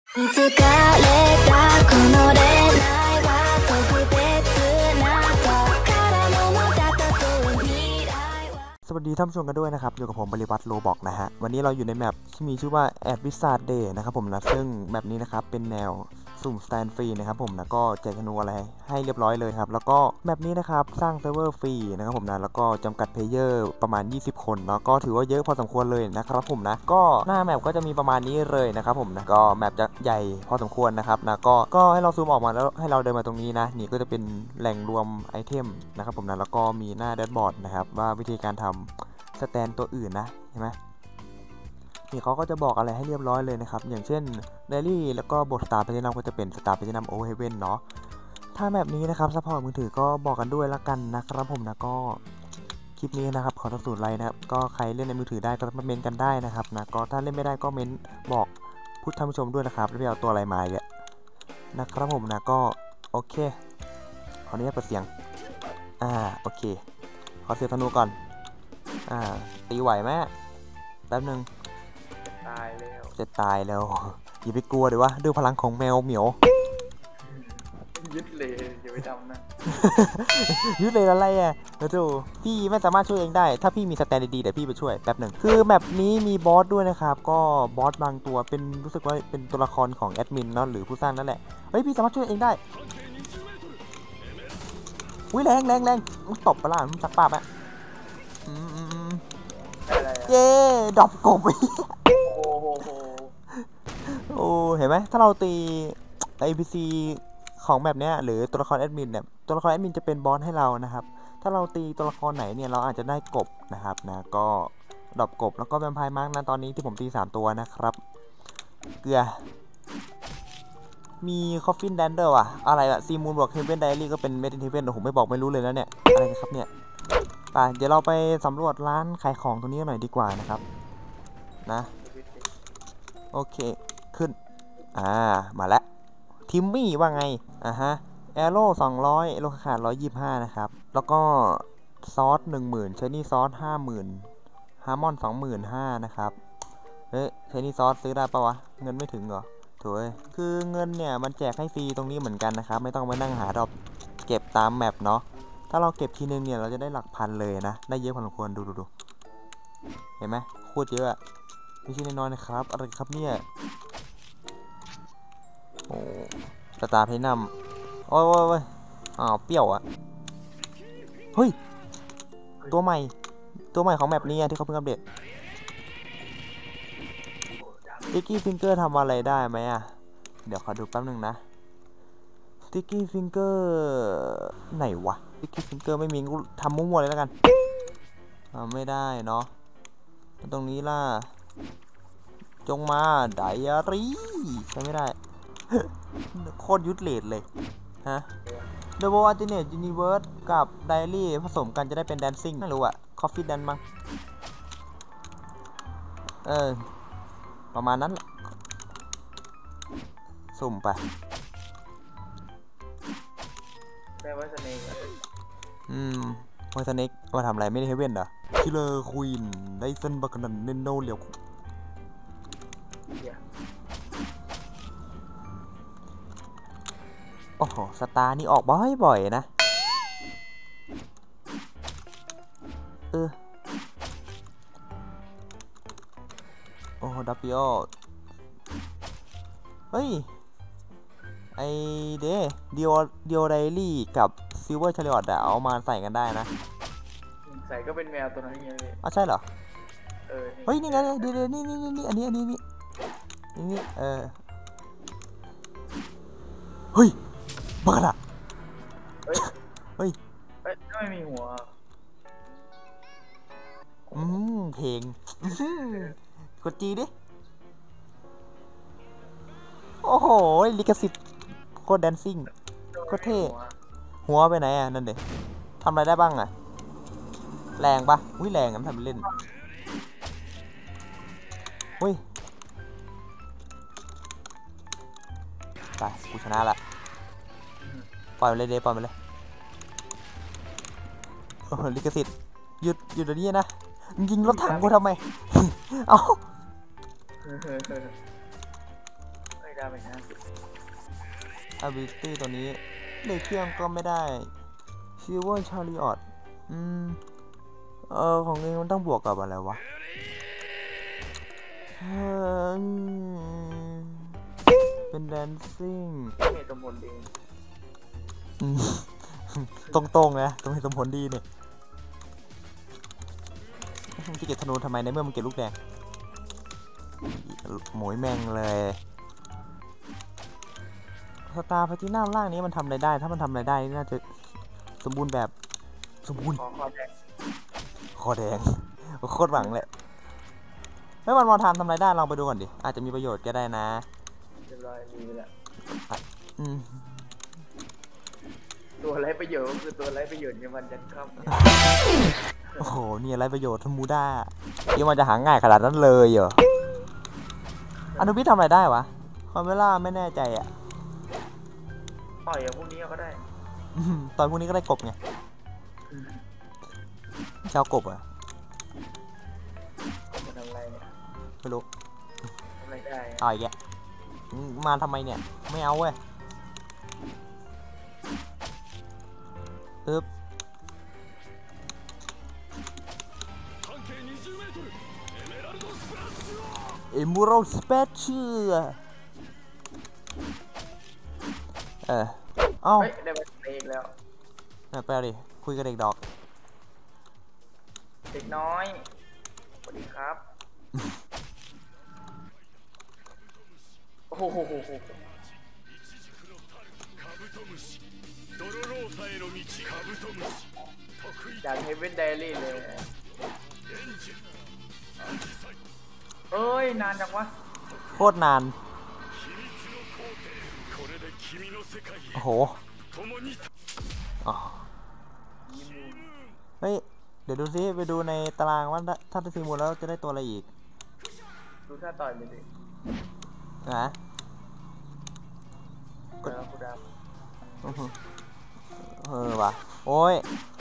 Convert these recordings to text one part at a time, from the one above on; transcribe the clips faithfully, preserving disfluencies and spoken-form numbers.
見つかれたこの恋愛は特別な宝物だったと未来はสวัสดีท่านผู้ชมกันด้วยนะครับอยู่กับผมบริวัตรโลบอกนะฮะวันนี้เราอยู่ในแมปที่มีชื่อว่าแอดวิซาร์ดเดย์นะครับผมนะซึ่งแมปนี้นะครับเป็นแนวสุ่มสแตนฟรีนะครับผมนะก็แจกธนูอะไรให้เรียบร้อยเลยครับแล้วก็แมปนี้นะครับสร้างเซิร์ฟเวอร์ฟรีนะครับผมนะแล้วก็จำกัดเพลเยอร์ประมาณยี่สิบคนเนาะก็ถือว่าเยอะพอสมควรเลยนะครับผมนะก็หน้าแมปก็จะมีประมาณนี้เลยนะครับผมนะก็แมปจะใหญ่พอสมควรนะครับนะก็ก็ให้เราซูมออกมาแล้วให้เราเดินมาตรงนี้นะนี่ก็จะเป็นแหล่งรวมไอเทมนะครับผมนะแล้วก็มีหน้าแดชบอร์ดนะครับว่าวิธีการทำสแตนตัวอื่นนะเห็นไหมนี่เขาก็จะบอกอะไรให้เรียบร้อยเลยนะครับอย่างเช่นเดลี่แล้วก็บทสตาร์ไปแนะนำก็จะเป็นสตาร์ไปแนะนำโอเฮเว่นเนาะถ้าแบบนี้นะครับซัพพอร์ตมือถือก็บอกกันด้วยละกันนะครับผมนะก็คลิปนี้นะครับขอทักสูตรไลน์นะครับก็ใครเล่นในมือถือได้ก็มาเมนกันได้นะครับนะก็ถ้าเล่นไม่ได้ก็เมนบอกผู้ท่านผู้ชมด้วยนะครับแล้วไปเอาตัวอะไรมาเนี่ยนะครับผมนะก็โอเคขออนุญาตเปิดเสียงอ่าโอเคขอเสียบธนูก่อนอ่าตีไหวไหมแป๊บนึงตายแล้วจะตายแล้วอย่าไปกลัวเดี๋ยววะด้วยพลังของแมวเหมียวยึดเลยอย่าไปทำนะยึดเลยอะไรอ่ะเดี๋ยวดูพี่ไม่สามารถช่วยเองได้ถ้าพี่มีสแตนดีๆเดี๋ยวพี่ไปช่วยแป๊บหนึ่งคือแมปนี้มีบอสด้วยนะครับก็บอสบางตัวเป็นรู้สึกว่าเป็นตัวละครของแอดมินเนาะหรือผู้สร้างนั่นแหละเฮ้ยพี่สามารถช่วยเองได้อุ้ยแรงแรงแรงมึงตบปะล่ะมึงจักปาบอ่ะอืมอืมเย้ดอกกบโอ้โหโอ้เห็นไหมถ้าเราตี ไอ พี ซี ของแบบเนี้ยหรือตัวละครแอดมินเนี่ยตัวละครแอดมินจะเป็นบอสให้เรานะครับถ้าเราตีตัวละครไหนเนี่ยเราอาจจะได้กบนะครับนะก็ดอกกบแล้วก็แวมไพร์มาร์กนะตอนนี้ที่ผมตีสามตัวนะครับเกลือมีคอฟฟินแดนเดอร์ว่ะอะไรอะซีมูนบอกเฮเว่นไดอารี่ก็เป็นเมดิเทเว่นผมไม่บอกไม่รู้เลยนะเนี่ยอะไรครับเนี่ยไปเดี๋ยวเราไปสำรวจร้านขายของตรงนี้หน่อยดีกว่านะครับนะโอเคขึ้นอ่ามาแล้วทิมมี่ว่าไงอ่าฮะแอโร่สองร้อยโลคาร์ดร้อยยี่สิบห้านะครับแล้วก็ซอสหนึ่งหมื่นเชนี่ซอสห้าหมื่นฮาร์มอนสองหมื่นห้านะครับเฮ้ยเชนี่ซอสซื้อได้ปะวะเงินไม่ถึงเหรอโถ่คือเงินเนี่ยมันแจกให้ฟรีตรงนี้เหมือนกันนะครับไม่ต้องไปนั่งหาดอกเก็บตามแมปเนาะถ้าเราเก็บทีนึงเนี่ยเราจะได้หลักพันเลยนะได้เยอะพอสมควรดูดูดูเห็นไหมโคตรเยอะไม่ใช่น้อยๆนะครับอะไรครับเนี่ยโอ้สตาร์เพนัมโอ้ยโอ้ยอ้าวเปรี้ยวอะเฮ้ยตัวใหม่ตัวใหม่ของแมปนี้ที่เขาเพิ่งอัปเดตสติ๊กกี้ฟิงเกอร์ทำอะไรได้ไหมอะเดี๋ยวขอดูแป๊บนึงนะสติ๊กกี้ฟิงเกอร์ไหนวะสติ๊กกี้ฟิงเกอร์ไม่มีทำมั่วๆเลยแล้วกันทำไม่ได้เนาะตรงนี้ล่ะจงมาไดอารี่ใช้ไม่ได้โคตรยุทธเลดเลยฮะ The World Alternate Universe กับ Diary ผสมกันจะได้เป็น Dancing ไม่รู้อะ Coffee Dance มั้งเออประมาณนั้นแหละสุ่มไปได้ว่าสเนกอืมไวท์สเน็กมาทำอะไรไม่ได้เฮเว่นเหรอคิลเลอร์ควีนไดเซนบักนันเนโนเหลียวโอ้โหสตาร์นี่ออกบ่อยๆนะเออโอ้ดับเบิลเฮ้ยไอเดดิโอดิโอไดรี่กับซิลเวอร์ชาริออตเอามาใส่กันได้นะใส่ก็เป็นแมวตัวนั้นไงพี่อ๋อใช่เหรอเออเฮ้ยนี่ไงเดี๋ยวนี่นี่นี่อันนี้อันนี้นี่นี่เออเฮ้ยบ้าละเฮ้ยเฮ้ยไม่มีหัวอืมเพลงกดจีดิโอ้โหลิขสิทธิ์โคตรแดนซิ่งโคตรเท่หัวไปไหนอ่ะนั่นเด็ทำอะไรได้บ้างอ่ะแรงปะอุ้ยแรงอ่ะทำเล่นอุ้ยไปกูชนะละปล่อยไปเลยเดปล่อยไปเลยโอ้ลิขสิทธิ์หยุดหยุดเดี๋ยวนี้นะยิงรถถังกูทำไม เอาไม่ได้ไปห้าสิบ ability ตัวนี้เลเคียมก็ไม่ได้ silver chariot อืมเออของเองมันต้องบวกกับอะไรวะเออเป็น dancing เหตุผลดีอืมตรงๆนะตรงเหตุผลดีเนี่ยมึงจะเก็บธนูทำไมในเมื่อมึงเก็บลูกแดงหมวยแมงเลยสตาร์พาทินัมล่างนี้มันทำอะไรได้ถ้ามันทำอะไรได้น่าจะสมบูรณ์แบบสมบูรณ์ขอขอแดงคอแดงโคตรหวังเลยเฮ้ยวันวอลไทม์ทำอะไรได้ลองไปดูก่อนดิอาจจะมีประโยชน์ก็ได้นะเรียบร้อยดีแล้วอืมตัวไรประโยชน์คือตัวไรประโยชน์ในวันยันค่ำโอ้โหนี่อะไรประโยชน์ทมูด้าที่มันจะหาง่ายขนาดนั้นเลยเหรออนุบิทำอะไรได้วะคอมเวล่าไม่แน่ใจอ่ะต่อยอย่างพวกนี้ก็ได้อืมตอนพวกนี้ก็ได้กบไงเจ้ากบอ่ะจะทำอะไรเนี่ยไม่รู้ทำอะไรได้เอาอีกแกมาทำไมเนี่ยไม่เอาเว้ยอึ๊บเอมูรัลสเปเชียลเออเอ้าเฮ้ยได้มาเตะอีกแล้วไปเอาดิคุยกับเด็กดอกเด็กน้อยสวัสดีครับโอ้โหจากเฮเวนไดรี่เลยเอ้ยนานจังวะโคตรนานโอ้โหอ๋อเฮ้ยเดี๋ยวดูซิไปดูในตารางว่าถ้าไปซีมูลแล้วจะได้ตัวอะไรอีกดูท่าต่อยไปดินะเออคุณดาวอื้อหือเออว่ะโอ้ย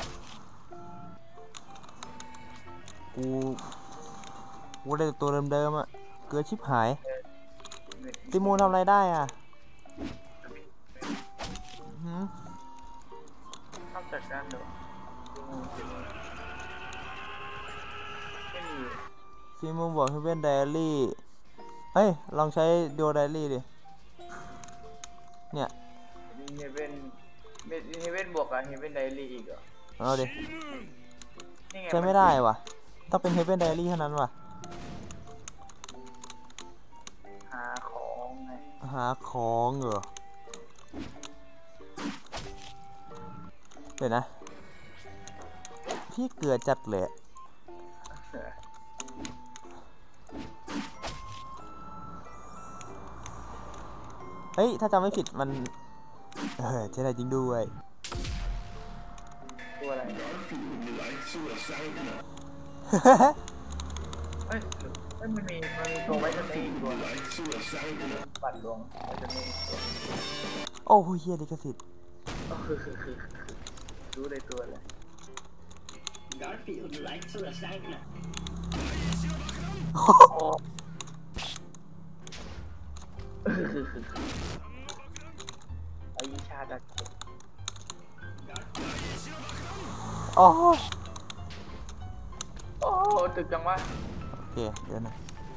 กูกูได้ตัวเดิมๆอ่ะเกลือชิบหายซีมูลทำอะไรได้อ่ะหืมนอกจากนั้นเดี๋ยวไม่มีซีมูลบอกให้เป็นไดอารี่เฮ้ยลองใช้ดูไดอารี่ดิเนี่ยมีเฮเวนเฮเวนบวกกับเฮเวนไดรี่อีกเหรอเอาดินี่ไงใช้ไม่ได้ว่ะต้องเป็น Heaven Diary เท่านั้นว่ะหาของไงหาของเหรอเดี๋ยวนะพี่เกลือจัดเลยเฮ้ยถ้าจำไม่ผิดมันเออใช่ได้จริงด้วยตัวอะไรเนี่ยเฮ้ยเฮ้ยมันมีมันมีตัวไว้จะตีอีกตัวปัดลงไว้จะมีตัวโอ้โหเฮียดิกสิทธิ์รู้เลยตัวเลย Garfield likes to recycle. ไอ้วิชาดักโอ้โอ้ตึกจังวะโอเคเดี๋ยวนะ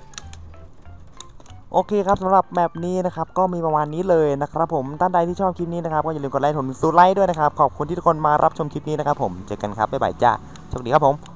โอเคครับสำหรับแมปนี้นะครับก็มีประมาณนี้เลยนะครับผมท่านใดที่ชอบคลิปนี้นะครับก็อย่าลืมกดไลค์ผมซูไลค์ด้วยนะครับขอบคุณที่ทุกคนมารับชมคลิปนี้นะครับผมเจอกันครับบ๊ายบายจ้าสวัสดีครับผม